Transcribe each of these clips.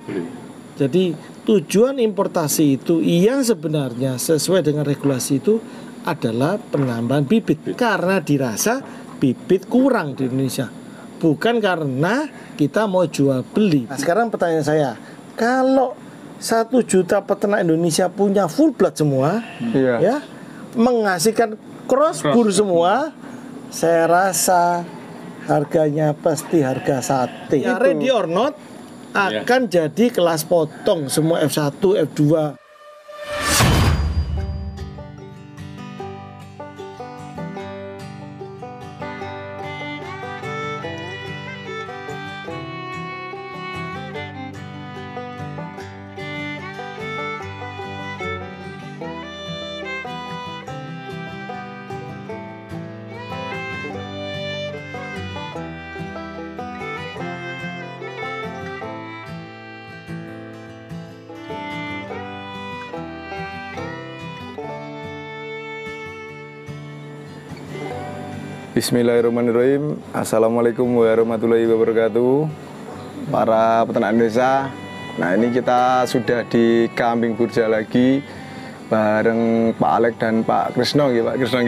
Jadi tujuan importasi itu yang sebenarnya sesuai dengan regulasi itu adalah penambahan bibit karena dirasa bibit kurang di Indonesia, bukan karena kita mau jual beli. Nah, sekarang pertanyaan saya, kalau 1 juta peternak Indonesia punya full blood semua, ya, menghasilkan cross bur semua, saya rasa harganya pasti harga sate. Ya, ready or not akan jadi kelas potong semua F1, F2. Bismillahirrahmanirrahim. Assalamualaikum warahmatullahi wabarakatuh. Para peternak Indonesia. Nah, ini kita sudah di Kambing Burja lagi bareng Pak Alek dan Pak Krisno, Pak Krisno.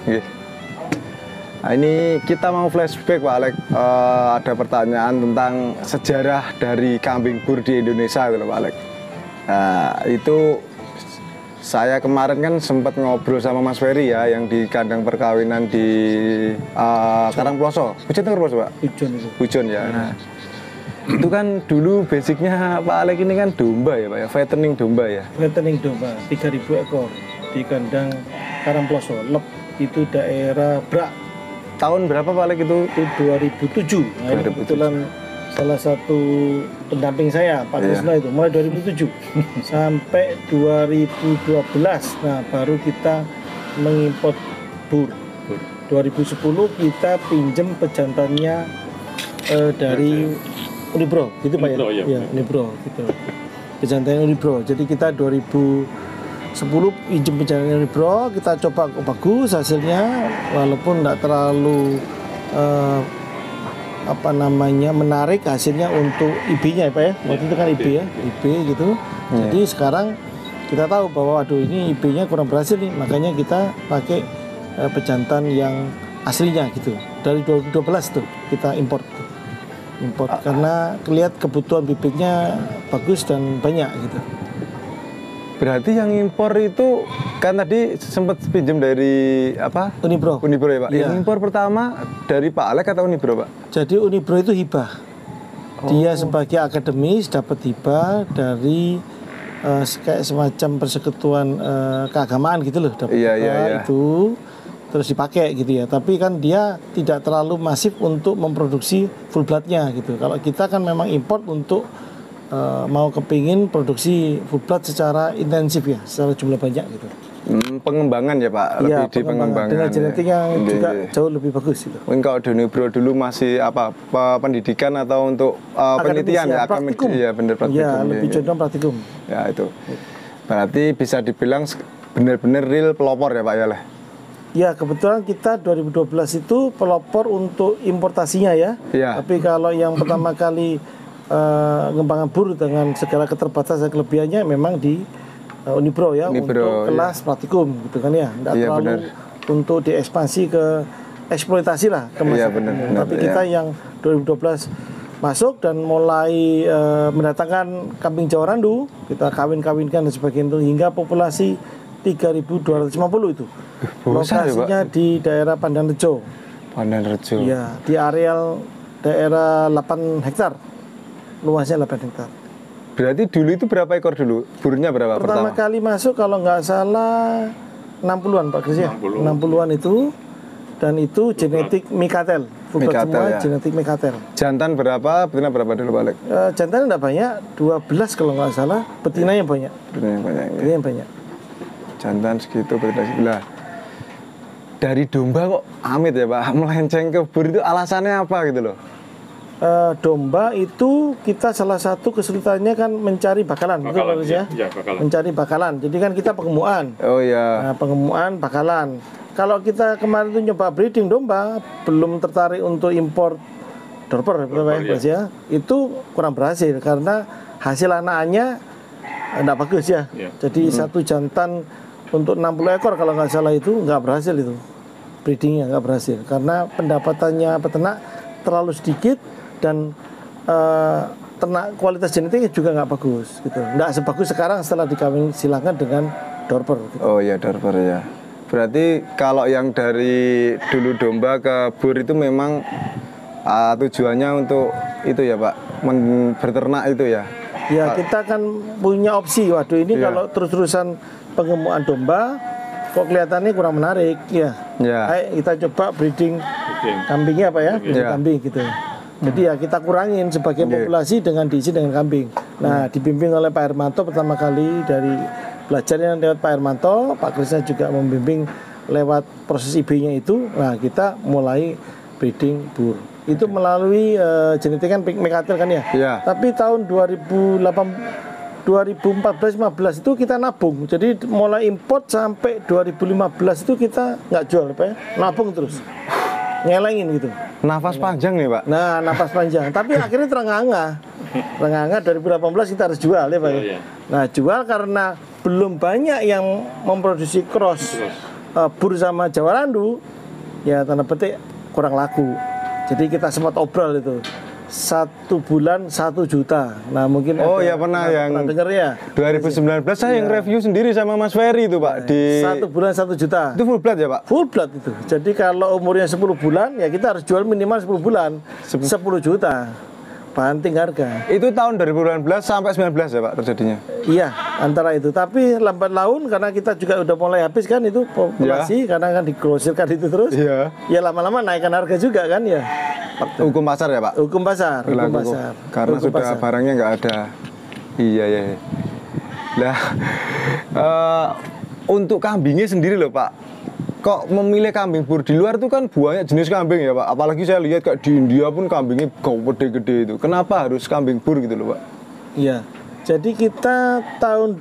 Nah, ini kita mau flashback, Pak Alek. Ada pertanyaan tentang sejarah dari kambing bur di Indonesia, gitu, Pak Alek. Nah, itu saya kemarin kan sempat ngobrol sama Mas Ferry ya, yang di kandang perkawinan di Karangploso. Pujon atau Karangploso, Pak? Pujon ya. Nah, itu kan dulu basicnya Pak Alek ini kan domba ya, Pak ya, fattening domba ya. Fattening domba 3.000 ekor di kandang Karangploso. Lep itu daerah Brak. Tahun berapa Pak Alek itu? Itu 2007. Nah, ini kebetulan salah satu pendamping saya, Pak Krisno, itu mulai 2007 sampai 2012. Nah, baru kita mengimpor bur. 2010 kita pinjem pejantannya dari Unibro, gitu Pak ya? Ya, Unibro, gitu. Pejantannya Unibro. Jadi kita 2010 pinjem pejantannya Unibro, kita coba bagus hasilnya, walaupun tidak terlalu menarik hasilnya untuk IB-nya ya Pak ya. Waktu itu kan IB ya, IB gitu. Jadi sekarang kita tahu bahwa aduh ini IB-nya kurang berhasil nih, makanya kita pakai pejantan yang aslinya gitu. Dari 2012 tuh kita import karena kelihatan kebutuhan bibitnya bagus dan banyak gitu. Berarti yang impor itu kan tadi sempat pinjam dari apa? Unibro. Unibro ya Pak. Iya. Yang impor pertama dari Pak Alek atau Unibro Pak? Jadi Unibro itu hibah. Dia sebagai akademis dapat hibah dari kayak semacam persekutuan keagamaan gitu loh. Dapat itu terus dipakai gitu ya. Tapi kan dia tidak terlalu masif untuk memproduksi full bloodnya gitu. Kalau kita kan memang import untuk mau kepingin produksi full blood secara intensif ya, secara jumlah banyak gitu. Pengembangan ya Pak, lebih di pengembangan dengan genetik yang juga jauh lebih bagus gitu. Mungkin kalau Unibro dulu masih pendidikan atau untuk penelitian ya, praktikum. Ya, bener praktikum. Ya, lebih condong praktikum. Ya itu. Berarti bisa dibilang benar-benar real pelopor ya Pak ya? Ya, kebetulan kita 2012 itu pelopor untuk importasinya ya. Tapi kalau yang pertama kali pengembangan bur dengan segala keterbatasan kelebihannya memang di Unibro ya, untuk kelas praktikum gitu kan ya, tidak terlalu untuk diekspansi ke eksploitasi lah ke masyarakat. Tapi kita yang 2012 masuk dan mulai mendatangkan kambing Jawa Randu, kita kawin-kawinkan dan sebagainya itu hingga populasi 3.250 itu. Lokasinya di daerah Pandanrejo. Ya, di areal daerah 8 hektar. Luasnya 8 hektar. Berarti dulu itu berapa ekor dulu? Burnya berapa pertama kali masuk kalau nggak salah 60-an Pak Kris ya? 60-an itu. Dan itu genetik Mikatel. Semua ya. Genetik Mikatel. Jantan berapa? Betina berapa dulu Pak Alek? Jantan enggak banyak, 12 kalau nggak salah. Betinanya banyak. Betinanya banyak. Jantan segitu, betina sebelah. Dari domba kok amit ya Pak, melenceng ke bur itu alasannya apa gitu loh? Domba itu kita salah satu kesulitannya kan mencari bakalan, betul ya? Bakalan. Mencari bakalan. Jadi kan kita pengemuan. Nah, pengemuan bakalan. Kalau kita kemarin itu nyoba breeding domba, belum tertarik untuk impor dorper, ya. Itu kurang berhasil karena hasil anakannya enggak bagus ya. Jadi satu jantan untuk 60 ekor kalau nggak salah itu nggak berhasil itu. Breedingnya nggak berhasil karena pendapatannya peternak terlalu sedikit dan ternak kualitas genetiknya juga nggak bagus gitu. Nggak sebagus sekarang setelah dikawin silangan dengan Dorper gitu. Oh ya, Dorper ya. Berarti kalau yang dari dulu domba ke bur itu memang tujuannya untuk itu ya Pak, berternak itu ya? Ya kita kan punya opsi. Waduh ini kalau terus-terusan pengemukan domba kok kelihatannya kurang menarik ya. Ayo kita coba breeding kambingnya apa ya? Breeding kambing gitu. Jadi ya kita kurangin sebagian populasi dengan diisi dengan kambing. Nah dibimbing oleh Pak Hermanto pertama kali dari belajarnya lewat Pak Hermanto, Pak Krisna juga membimbing lewat proses IB-nya itu. Nah kita mulai breeding bur. Itu melalui genetik kan Mekatel kan ya. Tapi tahun 2014-15 itu kita nabung. Jadi mulai import sampai 2015 itu kita nggak jual Pak ya. Nabung terus. Ngelengin gitu. Nafas panjang nih Pak. Nah, nafas panjang. Tapi akhirnya terengah-engah. Terengah-engah 2018 kita harus jual ya Pak ya. Nah, jual karena belum banyak yang memproduksi cross bur sama Jawa Randu. Ya tanda petik kurang laku. Jadi kita sempat obrol itu. 1 bulan 1 juta. Nah mungkin ya pernah yang denger ya 2019 saya yang review sendiri sama Mas Ferry itu Pak di 1 bulan 1 juta. Itu full blood ya Pak? Full blood itu. Jadi kalau umurnya 10 bulan ya kita harus jual minimal 10 bulan 10 juta. Banting harga. Itu tahun 2019 sampai 19 ya Pak terjadinya? Iya antara itu. Tapi lambat laun karena kita juga udah mulai habis kan itu populasi karena kan digrosirkan itu terus. Ya lama-lama naikkan harga juga kan ya. Hukum pasar ya Pak? Hukum pasar. Karena hukum sudah pasar. Barangnya nggak ada. Iya. Nah, untuk kambingnya sendiri loh Pak. Kok memilih kambing bur di luar tuh kan banyak jenis kambing ya Pak. Apalagi saya lihat kayak di India pun kambingnya gede-gede itu. Kenapa harus kambing bur gitu loh Pak? Iya. Jadi kita tahun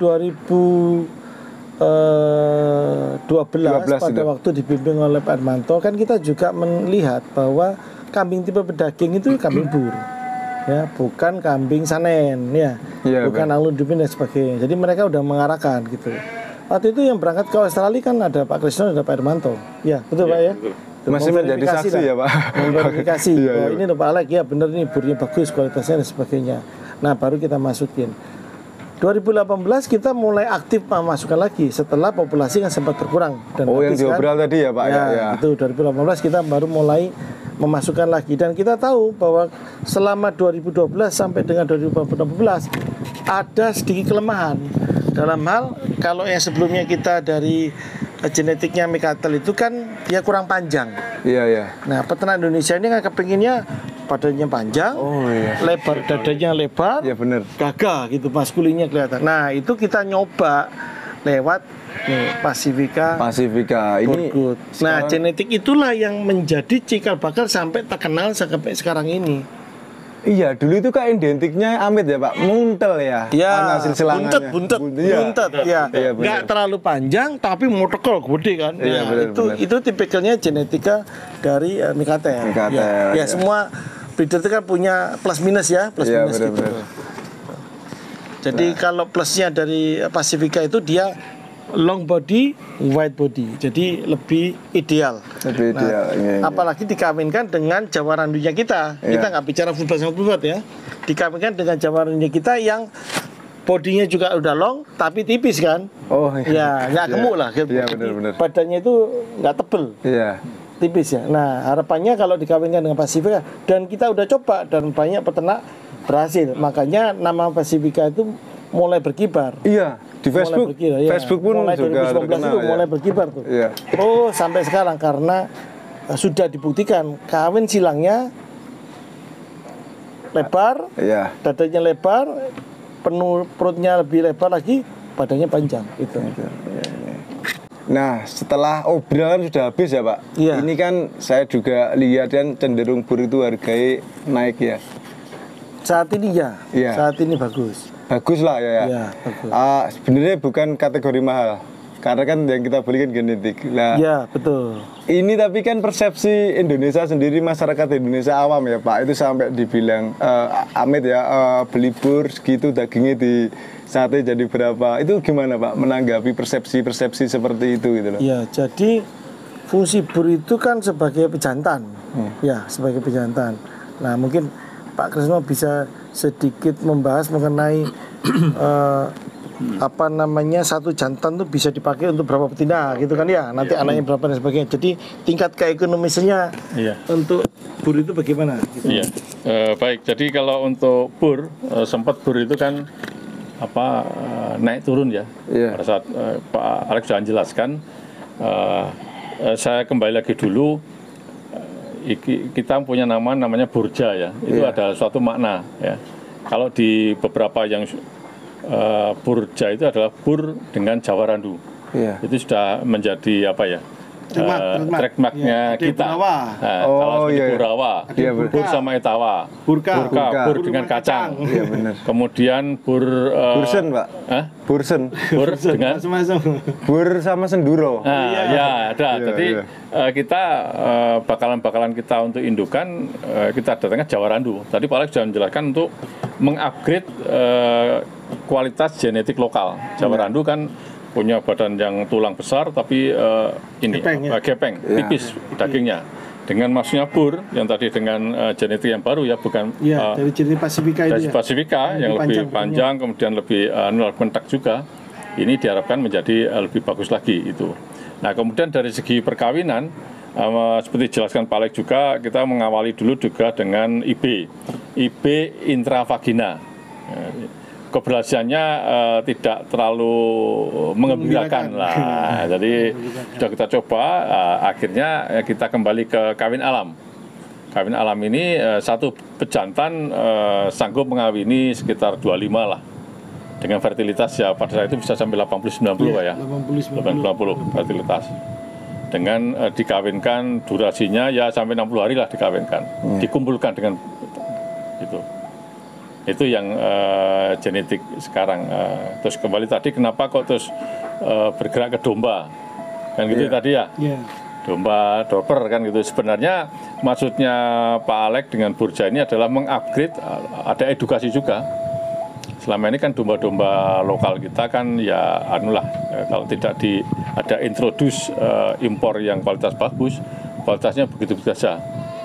2012 pada waktu dibimbing oleh Pak Hermanto kan kita juga melihat bahwa kambing tipe pedaging itu kambing bur, ya bukan kambing sanen, bukan alundupin dan sebagainya. Jadi mereka udah mengarahkan gitu. Waktu itu yang berangkat ke Australia kan ada Pak Krisna, ada Pak Hermanto, ya betul Pak ya. Masih menjadi saksi ya Pak. Memverifikasi, ini loh Pak Alek, ya benar ini burnya bagus kualitasnya dan sebagainya. Nah baru kita masukin. 2018 kita mulai aktif memasukkan lagi setelah populasi kan sempat berkurang dan yang diobrol tadi ya Pak ya. Itu 2018 kita baru mulai memasukkan lagi dan kita tahu bahwa selama 2012 sampai dengan 2018 ada sedikit kelemahan dalam hal kalau yang sebelumnya kita dari genetiknya Mekatel itu kan dia kurang panjang. Nah peternak Indonesia ini kan kepinginnya badannya panjang, lebar dadanya lebar, gagah gitu maskulinnya kelihatan. Nah itu kita nyoba lewat Pasifika ini. Nah genetik itulah yang menjadi cikal bakal sampai terkenal sampai sekarang ini. Iya dulu itu kan identiknya Amit ya Pak, muntel ya. Hasil silangannya. Buntet ya. Nggak terlalu panjang tapi motokel gede kan. Itu tipikalnya genetika dari Mekatel. Ya semua breeder itu kan punya plus minus ya, minus gitu. Jadi kalau plusnya dari Pasifika itu dia long body, wide body, jadi lebih ideal. Apalagi dikawinkan dengan Jawa Randunya kita. Kita nggak bicara full blood sama full blood ya. Dikawinkan dengan Jawa Randunya kita yang bodinya juga udah long, tapi tipis kan. Nggak gemuk lah. Badannya itu nggak tebel. Tipis ya. Nah harapannya kalau dikawinkan dengan Pasifika dan kita udah coba dan banyak peternak berhasil. Makanya nama Pasifika itu mulai berkibar. Di Facebook. Facebook pun mulai juga 2019 terkenal itu mulai berkibar tuh. Sampai sekarang karena sudah dibuktikan kawin silangnya lebar, dadanya lebar, penuh perutnya lebih lebar lagi, badannya panjang itu. Nah, setelah obrolan sudah habis ya Pak. Ini kan saya juga lihat dan cenderung bur itu harganya naik ya. Saat ini saat ini bagus. Bagus lah ya. Bagus. Sebenarnya bukan kategori mahal. Karena kan yang kita beli kan genetik. Nah, ya betul. Ini tapi kan persepsi Indonesia sendiri, masyarakat Indonesia awam ya Pak, itu sampai dibilang Amit ya, beli bur segitu dagingnya di sate jadi berapa. Itu gimana Pak menanggapi persepsi seperti itu gitu loh? Ya, jadi fungsi bur itu kan sebagai pejantan. Ya, sebagai pejantan. Nah, mungkin Pak Kresno bisa sedikit membahas mengenai apa namanya, satu jantan tuh bisa dipakai untuk berapa betina gitu kan ya, nanti anaknya berapa dan sebagainya. Jadi tingkat keekonomisinya untuk bur itu bagaimana gitu. Iya. Baik, jadi kalau untuk bur, sempat bur itu kan naik turun ya. Pada saat Pak Alex sudah menjelaskan, saya kembali lagi dulu, kita punya namanya burja ya. Itu ada suatu makna ya. Kalau di beberapa yang burja itu adalah bur dengan Jawarandu. Itu sudah menjadi apa ya? Trademarknya kita. Kalau seperti Burawa, bur sama etawa, burka bur dengan kacang. Kemudian bursen Pak. Bursen. Bur dengan bur sama senduro. Ya ada. Jadi kita bakalan kita untuk indukan, kita datangnya Jawarandu. Tadi Pak Alex sudah menjelaskan untuk mengupgrade kualitas genetik lokal. Jawarandu kan punya badan yang tulang besar tapi gepeng, tipis dagingnya. Dengan maksudnya bur yang tadi dengan genetik yang baru ya, bukan dari jenis Pasifika itu. Dari Pasifika yang lebih panjang, kemudian lebih bentak juga. Ini diharapkan menjadi lebih bagus lagi itu. Nah, kemudian dari segi perkawinan, seperti dijelaskan Pak Alex juga, kita mengawali dulu juga dengan IB intravagina. Keberhasilannya tidak terlalu mengembirakan lah. Jadi sudah kita coba, akhirnya kita kembali ke kawin alam. Kawin alam ini satu pejantan sanggup mengawini sekitar 25 lah. Dengan fertilitas ya pada saat itu bisa sampai 80-90 ya. 80 fertilitas. Dengan dikawinkan durasinya ya sampai 60 hari lah dikawinkan. Dikumpulkan dengan itu. Itu yang genetik sekarang. Terus kembali tadi kenapa kok terus bergerak ke domba, kan gitu tadi ya. Domba dorper kan gitu. Sebenarnya maksudnya Pak Alex dengan burja ini adalah mengupgrade, ada edukasi juga. Selama ini kan domba-domba lokal kita kan ya kalau tidak ada introduce impor yang kualitas bagus, kualitasnya begitu saja.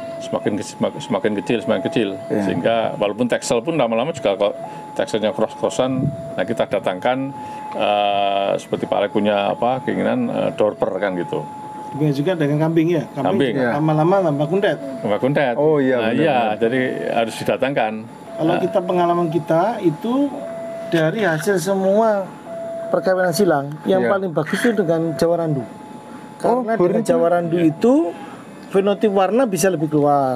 Semakin kecil sehingga walaupun teksel pun lama-lama juga kalau tekselnya cross-crossan, nah kita datangkan seperti Pak Alex punya keinginan dorper kan gitu. Demikian juga dengan kambing ya, kambing. Lama-lama tambah kundet. Oh iya, nah, iya, jadi harus didatangkan. Kalau kita pengalaman kita itu dari hasil semua perkawinan silang yang paling bagus itu dengan Jawarandu. Karena dengan Jawarandu itu fenotip warna bisa lebih keluar.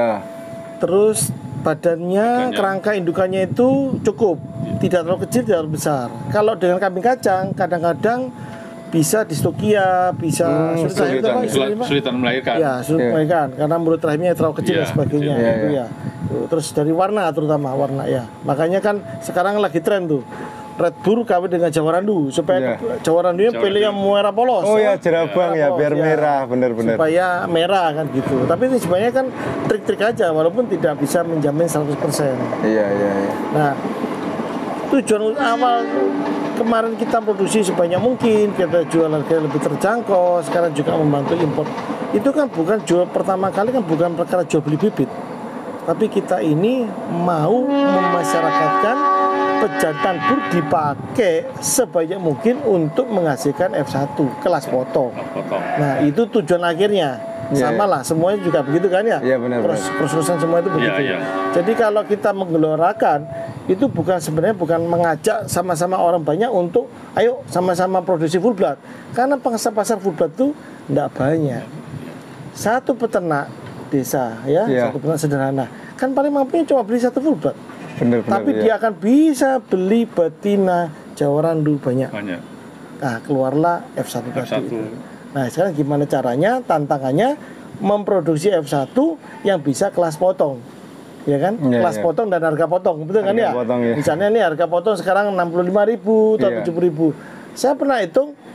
Terus badannya, kerangka indukannya itu cukup, tidak terlalu kecil, tidak terlalu besar. Kalau dengan kambing kacang, kadang-kadang bisa distokia, bisa sulitan melahirkan. Ya, sulit melahirkan karena mulut rahimnya terlalu kecil dan sebagainya. Itu ya. Terus dari warna, terutama warna ya. Makanya kan sekarang lagi tren tuh. Red Bull kawin dengan Jawarandu supaya Jawarandunya pilih yang merah polos. Oh ya, jerabang ya, biar merah, benar-benar. Supaya merah kan gitu. Tapi ini sebenarnya kan trik-trik aja, walaupun tidak bisa menjamin 100%. Iya. Nah, tujuan awal kemarin kita produksi sebanyak mungkin, kita jual harga lebih terjangkau, sekarang juga membantu impor. Itu kan bukan jual pertama kali, kan bukan perkara jual beli bibit. Tapi kita ini mau memasyarakatkan pejantan bur dipakai sebanyak mungkin untuk menghasilkan F1 kelas potong. Nah, itu tujuan akhirnya. Sama lah, semuanya juga begitu kan ya? Iya, benar. Proses-prosesan semua itu begitu. Jadi kalau kita menggelorakan, itu sebenarnya bukan mengajak sama-sama orang banyak untuk ayo sama-sama produksi full blood. Karena pasar full blood itu tidak banyak. Satu peternak desa satu peternak sederhana kan paling mampunya cuma beli satu full blood. Tapi dia akan bisa beli betina Jawarandu banyak. Nah, keluarlah F1 tadi itu. Nah, sekarang gimana caranya? Tantangannya memproduksi F1 yang bisa kelas potong. Ya kan? Kelas potong dan harga potong, betul kan ya? Misalnya nih harga potong sekarang 65.000 atau 70.000. Saya pernah hitung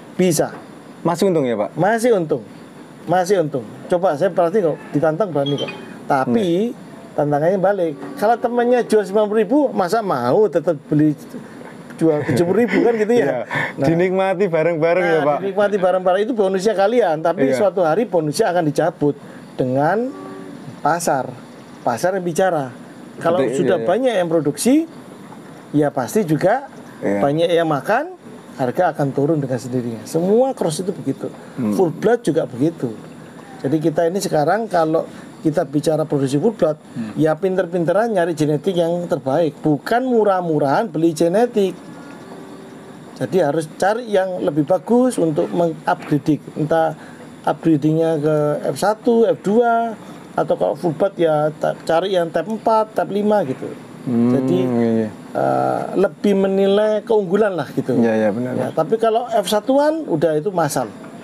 Bisa. Masih untung ya Pak? Masih untung. Masih untung. Coba saya berarti kok ditantang berani kok. Tapi tantangannya balik. Kalau temannya jual 90.000, masa mau tetap beli jual 70.000 kan gitu ya. Nah, dinikmati bareng-bareng ya Pak. Dinikmati bareng-bareng itu bonusnya kalian, tapi suatu hari bonusnya akan dicabut dengan pasar yang bicara. Kalau sudah banyak yang produksi, ya pasti juga banyak yang makan, harga akan turun dengan sendirinya. Semua cross itu begitu. Full blood juga begitu. Jadi kita ini sekarang kalau kita bicara produksi full blood, ya pinter-pinteran nyari genetik yang terbaik, bukan murah-murahan beli genetik. Jadi harus cari yang lebih bagus untuk mengupgrading, entah upgradingnya ke F1, F2, atau kalau full blood ya cari yang tab 4, tab 5 gitu. Jadi lebih menilai keunggulan lah gitu. Iya benar. Ya, tapi kalau F1-an udah itu masal.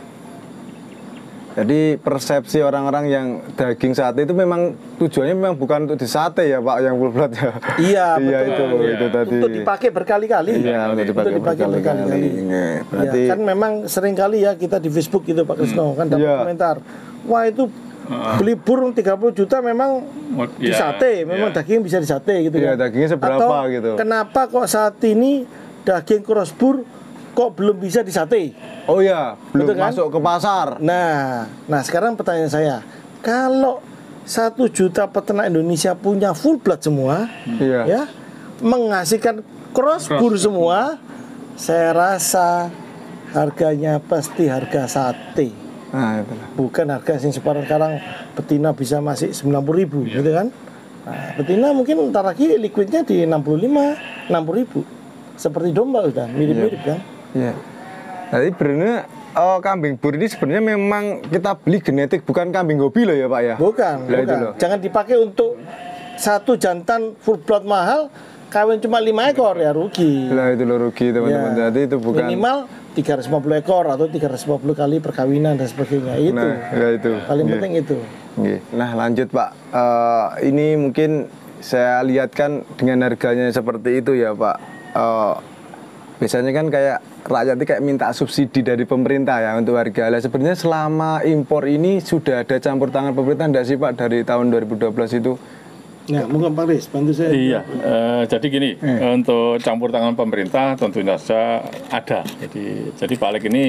Jadi persepsi orang-orang yang daging sate itu memang tujuannya memang bukan untuk disate ya Pak, yang full blood ya. Iya betul. Itu tadi. Untuk dipakai berkali-kali. Iya, untuk dipakai berkali-kali. Berarti ya, kan memang sering kali ya kita di Facebook gitu Pak Krisno kan dapat komentar. Wah itu beli burung 30 juta memang di sate, memang daging bisa disate gitu ya. Kan. Dagingnya seberapa atau gitu. Kenapa kok saat ini daging crossbur kok belum bisa disate? Oh ya, belum kan? masuk ke pasar. Nah sekarang pertanyaan saya, kalau 1 juta peternak Indonesia punya full blood semua, ya menghasilkan crossbur semua, saya rasa harganya pasti harga sate. Nah, itulah. Bukan harga yang sekarang betina bisa masih 90.000 gitu kan. Nah, betina mungkin ntar lagi liquidnya di 60.000 seperti domba udah mirip-mirip kan. Iya. Jadi sebenarnya kambing bur ini sebenarnya memang kita beli genetik, bukan kambing hobi loh ya Pak ya. Bukan. Jangan dipakai untuk satu jantan full blood mahal kawin cuma 5 ekor ya rugi. Lah itu loh rugi teman-teman. Ya. Jadi itu bukan minimal 350 ekor atau 350 kali perkawinan dan sebagainya. Itu. Nah, ya itu. Paling penting itu. Nah, lanjut Pak. Ini mungkin saya lihat kan dengan harganya seperti itu ya Pak. Biasanya kan kayak rakyat itu kayak minta subsidi dari pemerintah ya untuk harga. Lah sebenarnya selama impor ini sudah ada campur tangan pemerintah enggak sih Pak dari tahun 2012 itu? Ya, mungkin Pak Riz, bantu saya. Iya, jadi gini, untuk campur tangan pemerintah tentunya saja ada. Jadi Pak Alek ini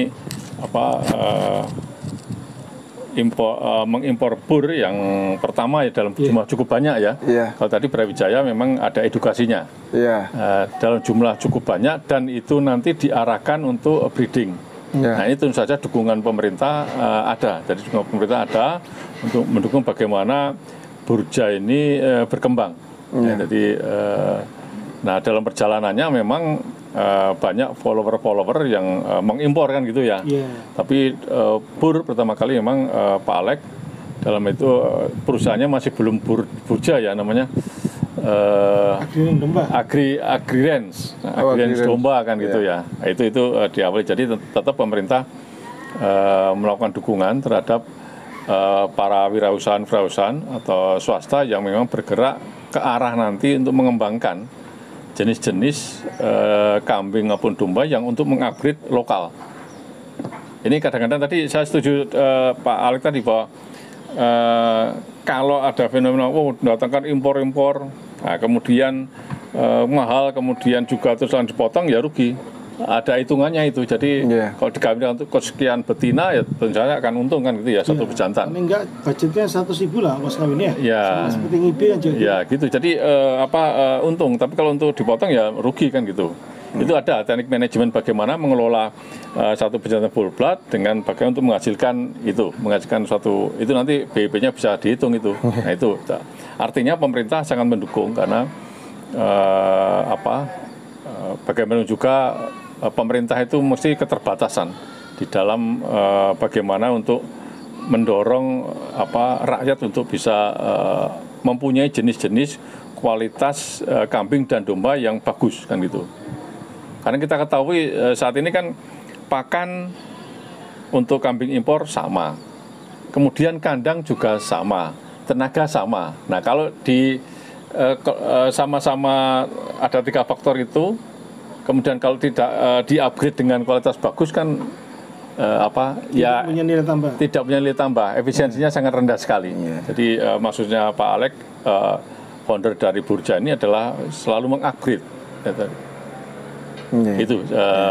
mengimpor bur yang pertama ya dalam jumlah cukup banyak ya. Kalau tadi Brawijaya memang ada edukasinya. Dalam jumlah cukup banyak dan itu nanti diarahkan untuk breeding. Nah ini tentu saja dukungan pemerintah ada. Jadi dukungan pemerintah ada untuk mendukung bagaimana burja ini berkembang. Jadi nah dalam perjalanannya memang banyak follower yang mengimpor kan gitu ya. Tapi bur pertama kali memang Pak Alek dalam itu perusahaannya masih belum burja ya namanya. Agri-Rens domba kan gitu ya. Itu diawali. Jadi tetap pemerintah melakukan dukungan terhadap para wirausahaan atau swasta yang memang bergerak ke arah nanti untuk mengembangkan jenis-jenis kambing maupun domba yang untuk mengupgrade lokal. Ini kadang-kadang tadi saya setuju Pak Alek tadi bahwa kalau ada fenomena datangkan impor, nah, kemudian mahal, kemudian juga terus dipotong ya rugi. Ada hitungannya itu. Jadi kalau dikawin untuk sekian betina ya tentu saja akan untung kan gitu ya satu bejantan. Paling enggak budgetnya 100.000 lah mas kawinnya. Sama seperti ngibe aja. Ya gitu. Jadi untung. Tapi kalau untuk dipotong ya rugi kan gitu. Itu ada teknik manajemen bagaimana mengelola satu bejantan full blood dengan bagaimana untuk menghasilkan suatu itu nanti BIP-nya bisa dihitung itu. Nah itu artinya pemerintah sangat mendukung karena bagaimana juga pemerintah itu mesti keterbatasan di dalam bagaimana untuk mendorong rakyat untuk bisa mempunyai jenis-jenis kualitas kambing dan domba yang bagus kan gitu. Karena kita ketahui saat ini kan pakan untuk kambing impor sama, kemudian kandang juga sama, tenaga sama. Nah kalau sama-sama ada 3 faktor itu, kemudian kalau tidak di-upgrade dengan kualitas bagus kan ya punya nilai tambah. Tidak punya nilai tambah, efisiensinya sangat rendah sekali. Jadi maksudnya Pak Alex, founder dari Burja ini adalah selalu mengupgrade. Itu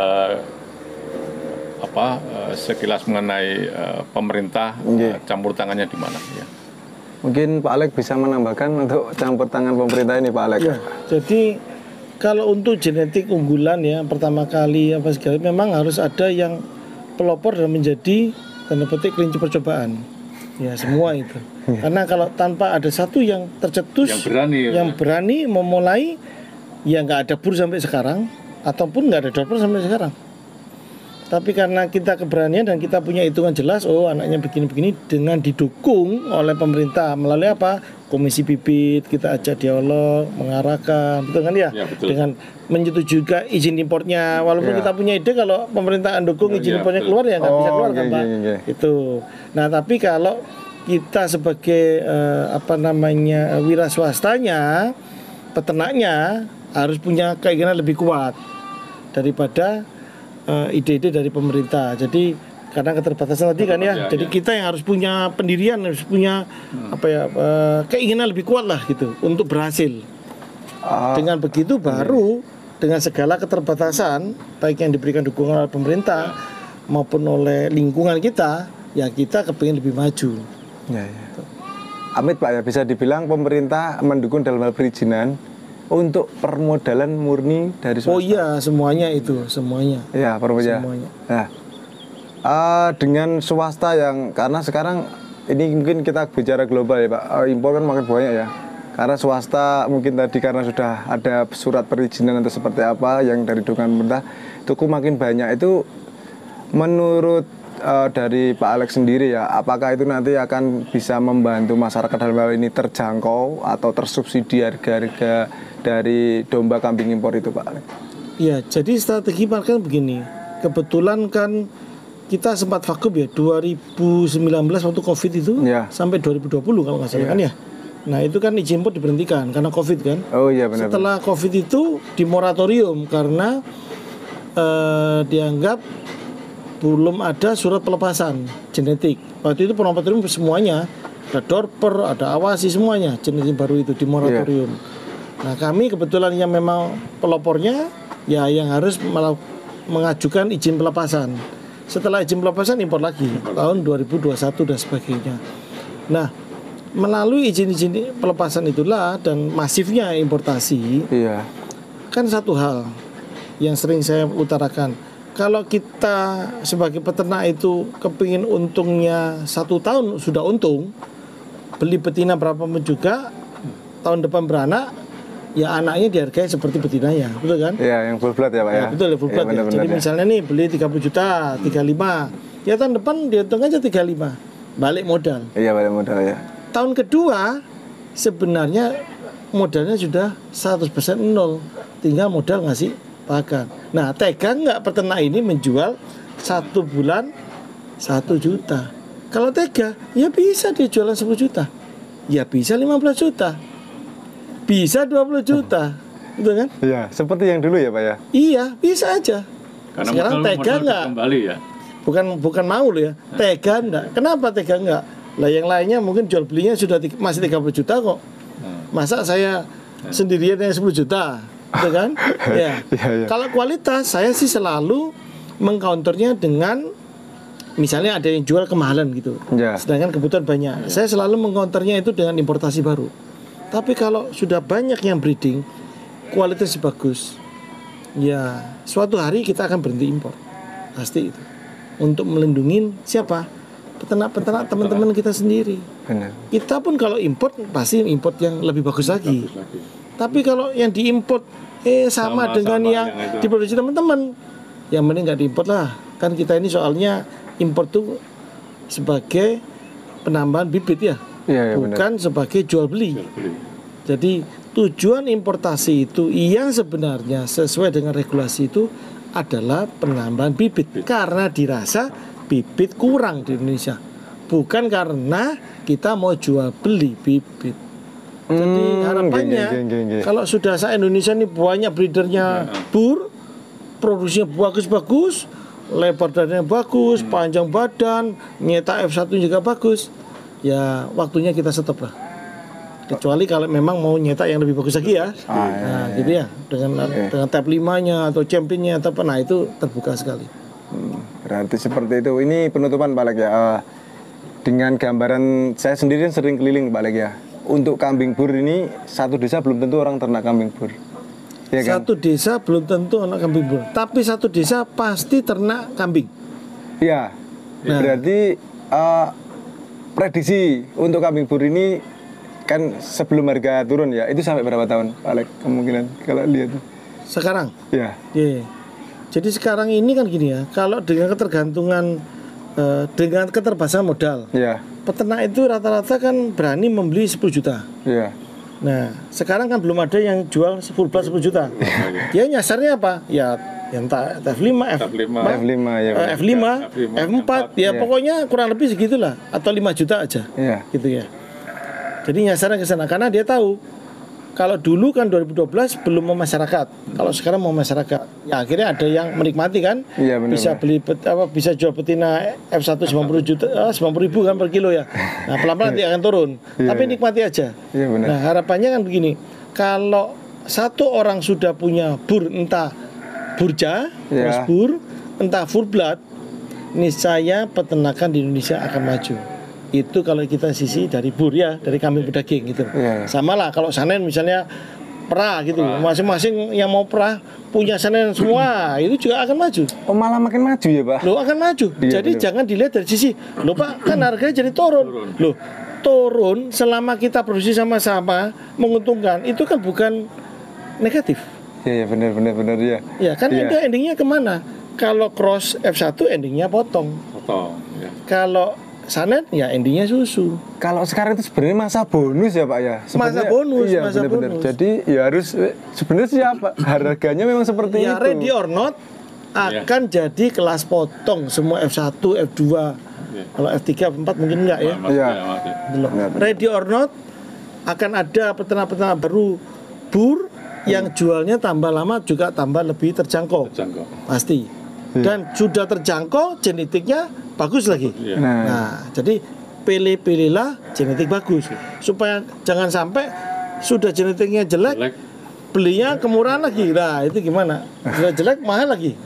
sekilas mengenai pemerintah campur tangannya di mana. Ya. Mungkin Pak Alex bisa menambahkan untuk campur tangan pemerintah ini Pak Alex. Ya, jadi kalau untuk genetik unggulan ya pertama kali segala memang harus ada yang pelopor dan menjadi tanda petik kelinci percobaan. Ya semua itu. Karena kalau tanpa ada satu yang tercetus yang berani memulai, ya nggak ada bur sampai sekarang ataupun nggak ada dropper sampai sekarang. Tapi karena kita keberanian dan kita punya hitungan jelas, anaknya begini-begini, dengan didukung oleh pemerintah melalui apa? Komisi bibit, kita ajak dialog, mengarahkan, betul kan ya? Ya betul. Dengan menyetujui juga izin importnya, walaupun kita punya ide kalau pemerintah mendukung izin importnya keluar ya nggak bisa keluar kan Pak? Itu. Nah tapi kalau kita sebagai wira swastanya, peternaknya harus punya keinginan lebih kuat daripada ide-ide dari pemerintah. Jadi karena keterbatasan tadi kan ya. Jadi kita yang harus punya pendirian, harus punya keinginan lebih kuat lah gitu untuk berhasil. Dengan begitu baru dengan segala keterbatasan baik yang diberikan dukungan oleh pemerintah maupun oleh lingkungan kita, ya kita kepingin lebih maju. Ya. Amit Pak ya, bisa dibilang pemerintah mendukung dalam hal perizinan untuk permodalan murni dari swasta. Oh iya, semuanya itu, semuanya. Iya, permodalan. Semuanya. Nah, dengan swasta yang karena sekarang ini mungkin kita bicara global ya Pak, impor kan makin banyak ya. Karena swasta mungkin tadi karena sudah ada surat perizinan atau seperti apa yang dari dukungan pemerintah, itu makin banyak. Itu menurut dari Pak Alex sendiri ya, apakah itu nanti akan bisa membantu masyarakat dalam hal ini terjangkau atau tersubsidi harga-harga dari domba kambing impor itu Pak Alex? Ya, jadi strategi market begini. Kebetulan kan kita sempat vakum ya 2019 waktu Covid itu sampai 2020 kalau nggak salah kan ya. Nah itu kan izin impor diberhentikan karena Covid kan. Oh iya benar. Setelah Covid itu di moratorium karena dianggap belum ada surat pelepasan genetik. Waktu itu moratorium semuanya, ada dorper, ada awasi semuanya genetik baru itu di moratorium. Nah kami kebetulan yang memang pelopornya ya yang harus mengajukan izin pelepasan. Setelah izin pelepasan impor lagi tahun 2021 dan sebagainya. Nah melalui izin-izin pelepasan itulah dan masifnya importasi, kan satu hal yang sering saya utarakan. Kalau kita sebagai peternak itu kepingin untungnya 1 tahun sudah untung, beli betina berapa pun juga, tahun depan beranak, ya anaknya dihargai seperti betinanya, betul kan? Iya, yang full blood ya Pak ya? Betul, full blood ya. Jadi misalnya nih beli 30 juta, 35, ya tahun depan dihitung aja 35, balik modal. Iya, balik modal ya. Tahun kedua sebenarnya modalnya sudah 100% nol, tinggal modal ngasih pakan. Nah, tega nggak peternak ini menjual 1 bulan 1 juta? Kalau tega, ya bisa dia jualan 10 juta, ya bisa 15 juta, bisa 20 juta, betul kan? Iya, seperti yang dulu ya Pak ya? Iya, bisa aja. Karena sekarang tega nggak? Kembali ya? Bukan mau loh ya, tega nggak? Kenapa tega nggak? Lah yang lainnya mungkin jual belinya sudah masih 30 juta kok. Masa saya sendirian yang 10 juta? Gitu kan? Ya. Kalau kualitas saya sih selalu mengcounternya dengan misalnya ada yang jual kemahalan gitu. Sedangkan kebutuhan banyak. Saya selalu mengcounternya itu dengan importasi baru. Tapi kalau sudah banyak yang breeding, kualitas bagus, ya suatu hari kita akan berhenti impor. Pasti itu. Untuk melindungi siapa? Peternak-peternak teman-teman kita sendiri. Benar. Kita pun kalau import pasti import yang lebih bagus lagi. Tapi kalau yang diimport sama dengan yang diproduksi teman-teman, yang mending nggak diimport lah. Kan kita ini soalnya import tuh sebagai penambahan bibit ya, bukan sebagai jual beli. Jadi tujuan importasi itu yang sebenarnya sesuai dengan regulasi itu adalah penambahan bibit karena dirasa bibit kurang di Indonesia, bukan karena kita mau jual beli bibit. Jadi harapannya kalau sudah Indonesia ini banyak breedernya bur, produksinya bagus-bagus, lebar dadanya bagus, panjang badan, nyetak F1 juga bagus, ya waktunya kita stop lah. Kecuali kalau memang mau nyetak yang lebih bagus lagi ya. Nah, gitu ya. Dengan tab 5-nya atau championnya atau apa, nah itu terbuka sekali. Berarti seperti itu. Ini penutupan Pak Alek ya. Dengan gambaran saya sendiri sering keliling Pak Alek ya. Untuk kambing bur ini satu desa belum tentu orang ternak kambing bur. Ya kan? Satu desa belum tentu anak kambing bur, tapi satu desa pasti ternak kambing. Iya. Nah. Berarti prediksi untuk kambing bur ini kan sebelum harga turun ya, itu sampai berapa tahun Pak Alek kemungkinan kalau lihat? Sekarang? Ya. Yeah. Jadi sekarang ini kan gini ya, kalau dengan ketergantungan dengan keterbatasan modal, peternak itu rata-rata kan berani membeli 10 juta. Nah, sekarang kan belum ada yang jual full blood 10 juta. Dia nyasarnya apa? Ya yang F5, F4, ya pokoknya kurang lebih segitulah, atau 5 juta aja, gitu ya. Jadi nyasarnya ke sana karena dia tahu kalau dulu kan 2012 belum mau masyarakat, kalau sekarang mau masyarakat, ya akhirnya ada yang menikmati kan, bisa beli bisa jual betina F1 90 juta, 90 ribu kan per kilo ya. Nah pelan-pelan nanti akan turun, tapi nikmati aja. Nah harapannya kan begini, kalau satu orang sudah punya bur, entah burja, cross bur, entah full blood, niscaya peternakan di Indonesia akan maju. Itu kalau kita sisi dari bur ya, dari kambing pedaging gitu. Sama lah kalau sanen misalnya perah gitu, masing-masing yang mau perah punya sanen semua, itu juga akan maju. Oh malah makin maju ya Pak? Loh akan maju. Jadi jangan dilihat dari sisi, loh Pak kan harganya jadi turun. Loh turun selama kita produksi sama-sama menguntungkan, itu kan bukan negatif. Iya benar ya. Ya kan itu endingnya kemana? Kalau cross F1 endingnya potong. Ya. Kalau sanet ya endingnya susu. Kalau sekarang itu sebenarnya masa bonus ya Pak ya. Masa bonus, iya, masa bener-bener. bonus. Jadi ya harus sebenarnya siapa harganya memang seperti ya, itu. Ready or not akan jadi kelas potong semua F1, F2. Kalau F3, F4 mungkin enggak ya. Belum. Ready or not akan ada peternak-peternak baru bur yang jualnya tambah lama juga tambah lebih terjangkau. Pasti. Dan sudah terjangkau genetiknya bagus lagi. Nah, jadi pilih-pilihlah genetik bagus supaya jangan sampai sudah genetiknya jelek belinya kemurahan lagi. Nah, itu gimana? Sudah jelek mahal lagi.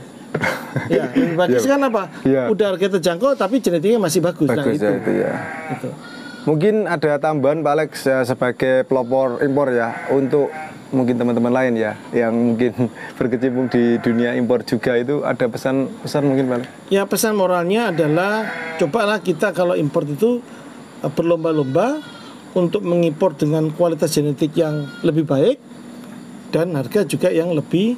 Ya, lebih bagus kan apa? Udah harga terjangkau tapi genetiknya masih bagus. Nah, itu. Itu. Mungkin ada tambahan Pak Alex sebagai pelopor impor ya untuk mungkin teman-teman lain ya yang mungkin berkecimpung di dunia impor juga, itu ada pesan mungkin Pak? Ya pesan moralnya adalah cobalah kita kalau impor itu berlomba-lomba untuk mengimpor dengan kualitas genetik yang lebih baik dan harga juga yang lebih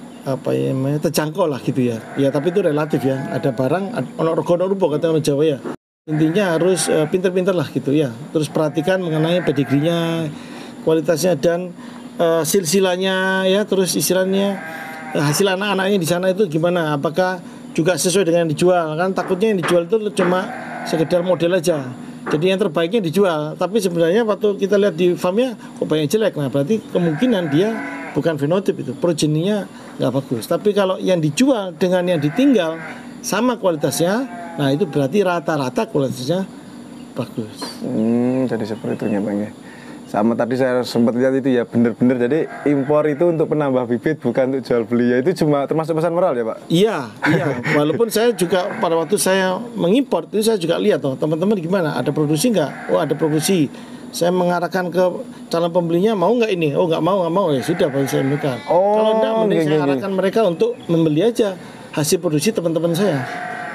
terjangkau lah gitu ya. Ya tapi itu relatif ya. Ada barang ono rego ono rupo kata orang Jawa ya. Intinya harus pinter-pinter lah gitu ya. Terus perhatikan mengenai pedigrinya, kualitasnya dan silsilanya ya, terus istilahnya hasil anak-anaknya di sana itu gimana, apakah juga sesuai dengan yang dijual. Kan takutnya yang dijual itu cuma sekedar model aja, jadi yang terbaiknya dijual tapi sebenarnya waktu kita lihat di farmnya kok banyak jelek. Nah berarti kemungkinan dia bukan fenotip, itu progeninya nggak bagus. Tapi kalau yang dijual dengan yang ditinggal sama kualitasnya, nah itu berarti rata-rata kualitasnya bagus. Jadi seperti itu ya Bang ya. Sama tadi saya sempat lihat itu ya, benar-benar jadi impor itu untuk penambah bibit bukan untuk jual beli ya. Itu cuma termasuk pesan moral ya Pak? Iya. Walaupun saya juga pada waktu saya mengimpor itu saya juga lihat teman-teman gimana, ada produksi nggak? Oh ada produksi. Saya mengarahkan ke calon pembelinya, mau nggak ini? Oh nggak mau ya sudah baru saya berikan. Kalau enggak mending saya arahkan mereka untuk membeli aja hasil produksi teman-teman saya.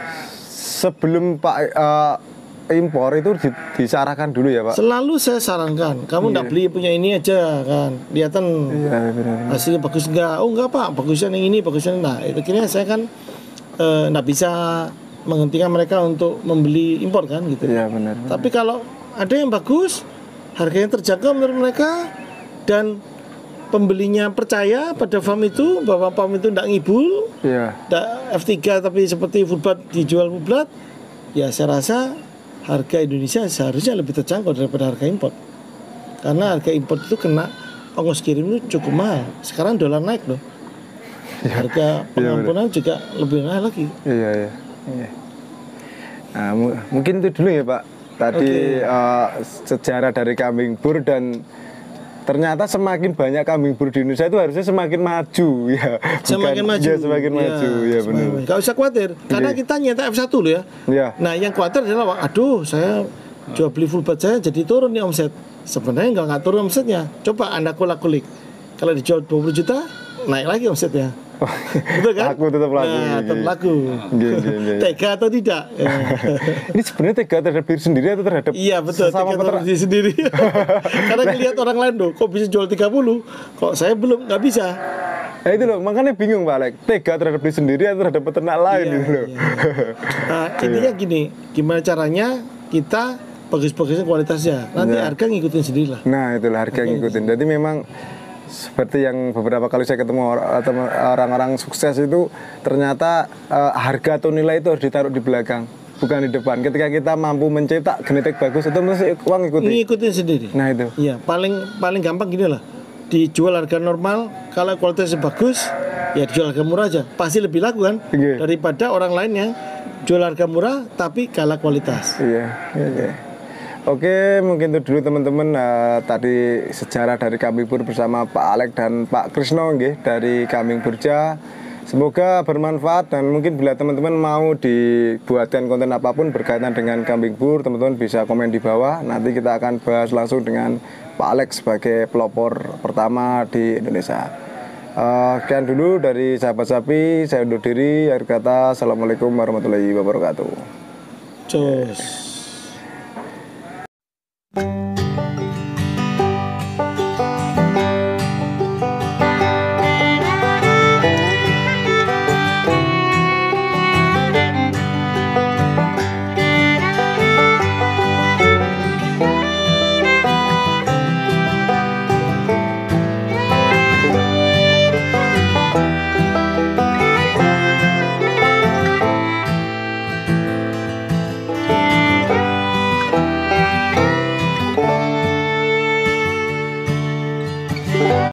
Sebelum Pak impor itu disarankan dulu ya Pak? Selalu saya sarankan, kamu nggak beli punya ini aja kan, lihatan hasilnya bagus nggak? Oh nggak Pak, bagusnya yang ini, bagusnya. Nah itu akhirnya saya kan nggak bisa menghentikan mereka untuk membeli impor kan gitu. Iya benar. Tapi kalau ada yang bagus, harganya terjangkau menurut mereka dan pembelinya percaya pada farm itu, bahwa farm itu tidak ngibul, F3 tapi seperti full blood dijual full blood, ya saya rasa harga Indonesia seharusnya lebih terjangkau daripada harga impor. Karena harga impor itu kena ongkos kirim itu cukup mahal. Sekarang dolar naik loh. harga pengampunan juga lebih rendah lagi. Iya. Nah, mungkin itu dulu ya Pak. Tadi sejarah dari kambing bur, dan ternyata semakin banyak kambing bur di Indonesia itu harusnya semakin maju ya. Semakin maju. Ya, semakin maju ya benar. Gak usah khawatir, karena kita nyetak F1 loh ya. Iya. Nah, yang khawatir adalah aduh saya jual beli full batch saya jadi turun nih omset. Sebenarnya nggak turun omsetnya. Coba Anda kulik. Kalau dijual 20 juta, naik lagi omsetnya. Betul kan? Aku tetap laku. Nah, tetap laku. Tega atau tidak? Ini sebenarnya tega terhadap diri sendiri atau terhadap betul, sesama tega terhadap diri sendiri. Karena ngelihat orang lain loh, kok bisa jual 30, kok saya belum, nggak bisa. Nah itu loh, makanya bingung Pak Alek, tega terhadap diri sendiri atau terhadap peternak lain gitu loh. Nah, intinya gini, gimana caranya kita bagus-bagusnya kualitasnya, nanti harga ngikutin sendiri lah. Nah itulah harga ngikutin. Jadi memang seperti yang beberapa kali saya ketemu orang-orang sukses itu, ternyata harga atau nilai itu harus ditaruh di belakang, bukan di depan. Ketika kita mampu mencetak genetik bagus, itu mesti uang ngikutin sendiri. Nah itu. Iya, paling gampang gini lah, dijual harga normal, kalau kualitasnya bagus, ya dijual harga murah aja, pasti lebih laku kan, daripada orang lain yang jual harga murah tapi kalah kualitas. Iya. Oke, mungkin itu dulu teman-teman, tadi sejarah dari kambing bur bersama Pak Alek dan Pak Krisno dari Kambing Burja. Semoga bermanfaat, dan mungkin bila teman-teman mau dibuatkan konten apapun berkaitan dengan kambing bur, teman-teman bisa komen di bawah. Nanti kita akan bahas langsung dengan Pak Alek sebagai pelopor pertama di Indonesia. Sekian dulu dari Sahabat Sapi, saya undur diri. Akhir kata, Assalamualaikum warahmatullahi wabarakatuh. Cus.